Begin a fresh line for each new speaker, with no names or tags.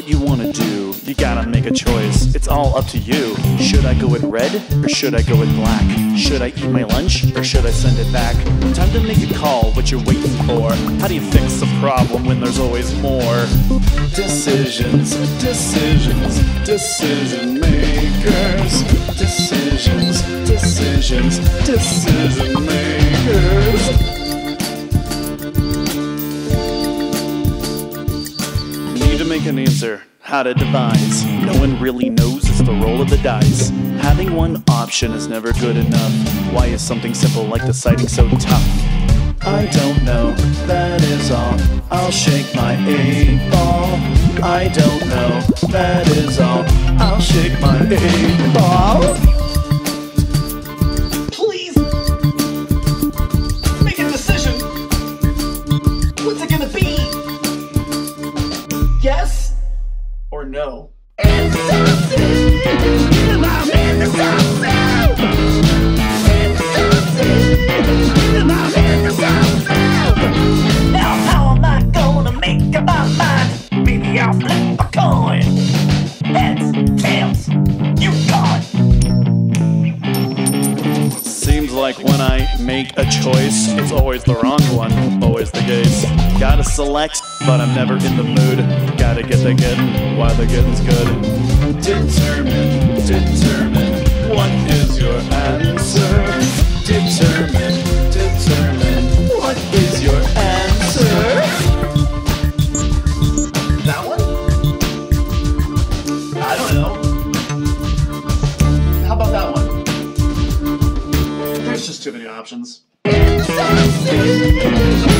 what you want to do. You gotta make a choice, it's all up to you. Should I go with red, or should I go with black? Should I eat my lunch, or should I send it back? Time to make a call, what you're waiting for. How do you fix a problem when there's always more? Decisions, decisions, decision makers. Decisions, decisions, decision makers. Need to make an answer, how to devise. No one really knows, it's the roll of the dice. Having one option is never good enough. Why is something simple like deciding so tough? I don't know, that is all. I'll shake my 8-ball. I don't know, that is all. I'll shake my 8-ball.
Please make a decision. What's it gonna be? Yes or no?
It's so sick. I'm in the sauce. It's so sick. I'm in the sauce. Now how am I gonna make up my mind? Maybe I'll flip a coin. Heads, tails, you got it.
Seems like when I make a choice, it's always the wrong one, always the case. Gotta select, but I'm never in the mood. Gotta get the getting, while the getting's good. Determine, determine, what is your answer? Determine, determine, what is your answer?
That one? I don't know. How about that one? There's just too many options.
It's so sick.